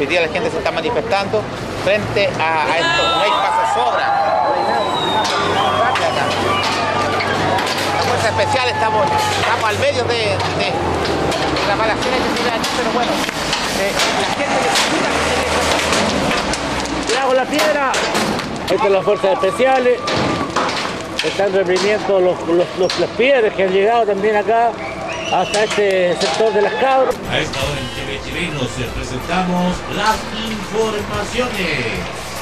Hoy día la gente se está manifestando frente a esto. No hay paso-sobra. La fuerza especial estamos al medio de las balacera que se da aquí, pero bueno, la gente necesita. ¡Cuidado con la piedra! Estas son las fuerzas especiales. Están reprimiendo las piedras que han llegado también acá hasta este sector de Las Cabras. A esta hora en TV Chilenos presentamos las informaciones.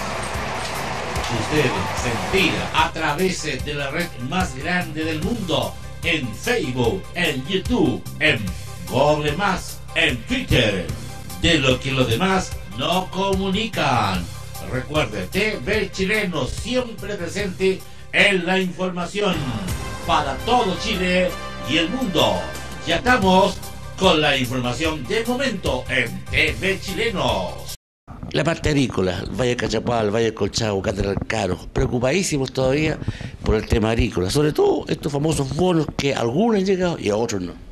Usted se entera a través de la red más grande del mundo, en Facebook, en YouTube, en Google+, en Twitter, de lo que los demás no comunican. Recuerde, TV Chilenos siempre presente en la información para todo Chile y el mundo. Ya estamos con la información de momento en TV Chilenos. La parte agrícola, el Valle Cachapal, el Valle Colchagua, Catedral Caro, preocupadísimos todavía por el tema agrícola, sobre todo estos famosos bonos que a algunos han llegado y a otros no.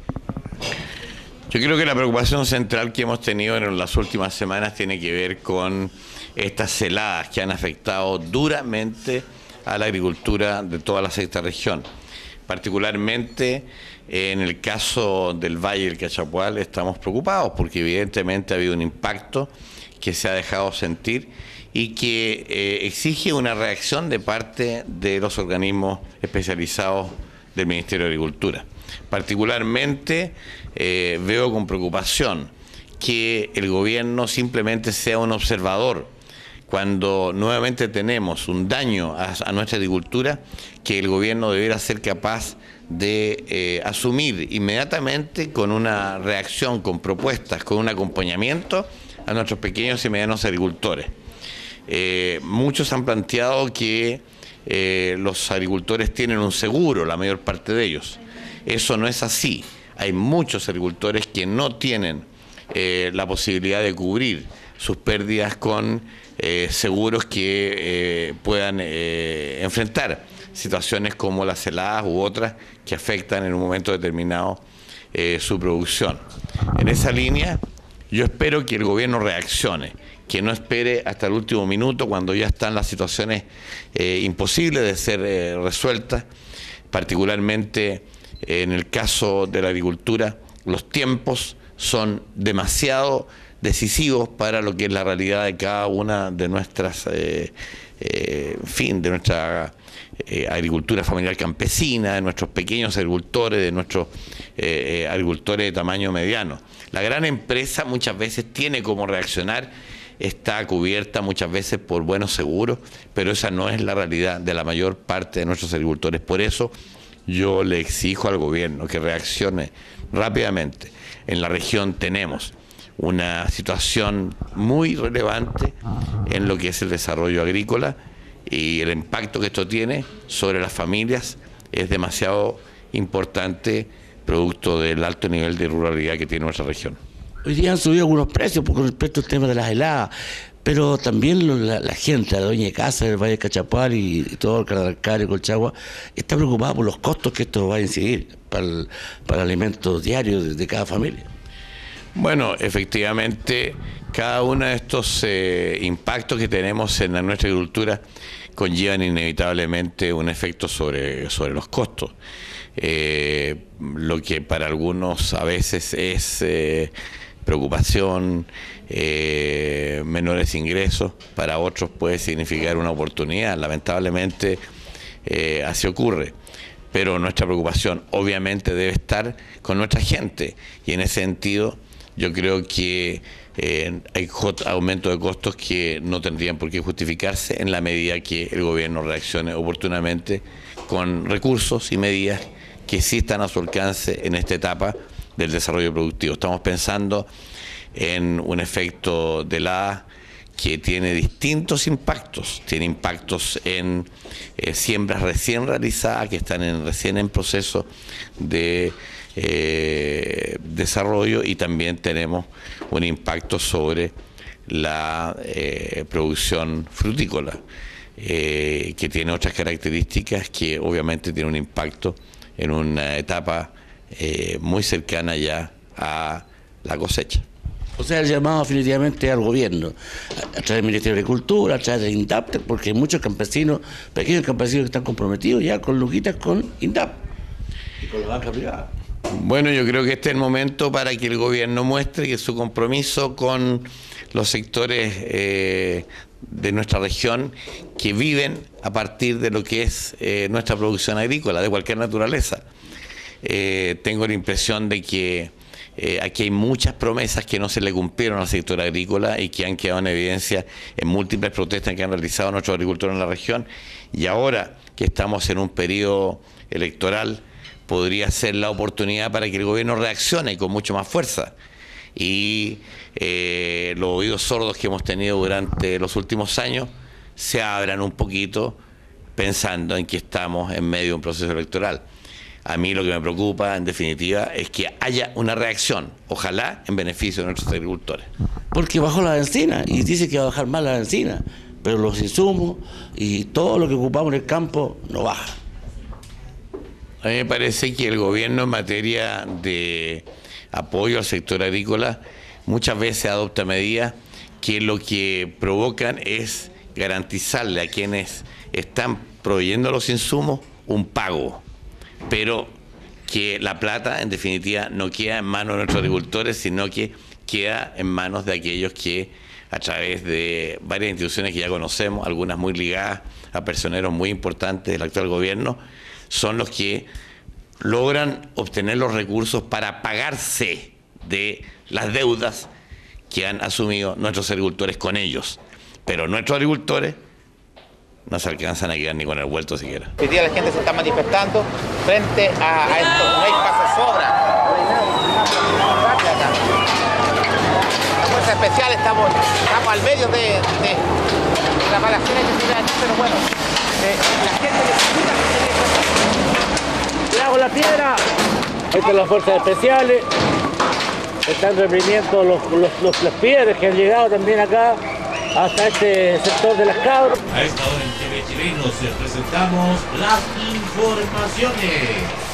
Yo creo que la preocupación central que hemos tenido en las últimas semanas tiene que ver con estas heladas que han afectado duramente a la agricultura de toda la sexta región. Particularmente en el caso del Valle del Cachapual estamos preocupados porque evidentemente ha habido un impacto que se ha dejado sentir y que exige una reacción de parte de los organismos especializados del Ministerio de Agricultura. Particularmente veo con preocupación que el gobierno simplemente sea un observador cuando nuevamente tenemos un daño a nuestra agricultura, que el gobierno debiera ser capaz de asumir inmediatamente con una reacción, con propuestas, con un acompañamiento a nuestros pequeños y medianos agricultores. Muchos han planteado que los agricultores tienen un seguro, la mayor parte de ellos. Eso no es así. Hay muchos agricultores que no tienen la posibilidad de cubrir sus pérdidas con seguros que puedan enfrentar situaciones como las heladas u otras que afectan en un momento determinado su producción. En esa línea, yo espero que el gobierno reaccione, que no espere hasta el último minuto cuando ya están las situaciones imposibles de ser resueltas, particularmente en el caso de la agricultura. Los tiempos son demasiado decisivos para lo que es la realidad de cada una de nuestras, de nuestra agricultura familiar campesina, de nuestros pequeños agricultores, de nuestros agricultores de tamaño mediano. La gran empresa muchas veces tiene cómo reaccionar, está cubierta muchas veces por buenos seguros, pero esa no es la realidad de la mayor parte de nuestros agricultores. Por eso yo le exijo al gobierno que reaccione rápidamente. En la región tenemos una situación muy relevante en lo que es el desarrollo agrícola y el impacto que esto tiene sobre las familias es demasiado importante, producto del alto nivel de ruralidad que tiene nuestra región. Hoy día han subido algunos precios con respecto al tema de las heladas, pero también la gente, la dueña de casa del Valle de Cachapal y todo el Catedral Caro y Colchagua, está preocupada por los costos que esto va a incidir para el alimento diario de cada familia. Bueno, efectivamente, cada uno de estos impactos que tenemos en nuestra agricultura conllevan inevitablemente un efecto sobre los costos. Lo que para algunos a veces es preocupación, menores ingresos, para otros puede significar una oportunidad. Lamentablemente así ocurre. Pero nuestra preocupación obviamente debe estar con nuestra gente y en ese sentido yo creo que hay aumentos de costos que no tendrían por qué justificarse en la medida que el gobierno reaccione oportunamente con recursos y medidas que sí están a su alcance en esta etapa del desarrollo productivo. Estamos pensando en un efecto de helada que tiene distintos impactos. Tiene impactos en siembras recién realizadas que están recién en proceso de desarrollo, y también tenemos un impacto sobre la producción frutícola, que tiene otras características que obviamente tiene un impacto en una etapa muy cercana ya a la cosecha. O sea, el llamado definitivamente al gobierno, a través del Ministerio de Agricultura, a través de INDAP, porque hay muchos campesinos, pequeños campesinos que están comprometidos ya con luquitas con INDAP y con la banca privada. Bueno, yo creo que este es el momento para que el gobierno muestre que su compromiso con los sectores de nuestra región que viven a partir de lo que es nuestra producción agrícola, de cualquier naturaleza. Tengo la impresión de que aquí hay muchas promesas que no se le cumplieron al sector agrícola y que han quedado en evidencia en múltiples protestas que han realizado nuestros agricultores en la región. Y ahora que estamos en un periodo electoral, podría ser la oportunidad para que el gobierno reaccione con mucho más fuerza. Y los oídos sordos que hemos tenido durante los últimos años se abran un poquito pensando en que estamos en medio de un proceso electoral. A mí lo que me preocupa, en definitiva, es que haya una reacción, ojalá en beneficio de nuestros agricultores. Porque bajó la bencina y dice que va a bajar más la bencina, pero los insumos y todo lo que ocupamos en el campo no baja. A mí me parece que el gobierno en materia de apoyo al sector agrícola muchas veces adopta medidas que lo que provocan es garantizarle a quienes están proveyendo los insumos un pago, pero que la plata en definitiva no queda en manos de nuestros agricultores, sino que queda en manos de aquellos que a través de varias instituciones que ya conocemos, algunas muy ligadas a personeros muy importantes del actual gobierno, son los que logran obtener los recursos para pagarse de las deudas que han asumido nuestros agricultores con ellos. Pero nuestros agricultores no se alcanzan a quedar ni con el vuelto siquiera. Hoy día la gente se está manifestando frente a esto, no hay paso sobra. La Fuerza Especial estamos al medio de la balacera que se ve aquí, pero bueno, la gente necesita ¡Cuidado con la piedra! Estas son las fuerzas especiales. Están reprimiendo las piedras que han llegado también acá hasta este sector de las cabras. A esta hora en TV Chilenos les presentamos las informaciones.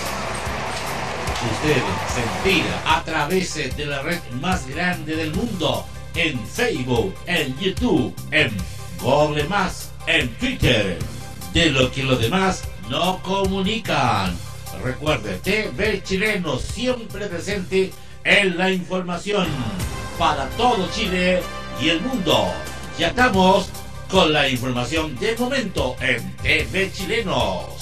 Usted se entera a través de la red más grande del mundo, en Facebook, en YouTube, en Google+, en Twitter, de lo que los demás no comunican. Recuerde, TV Chileno siempre presente en la información para todo Chile y el mundo. Ya estamos con la información de momento en TV Chileno.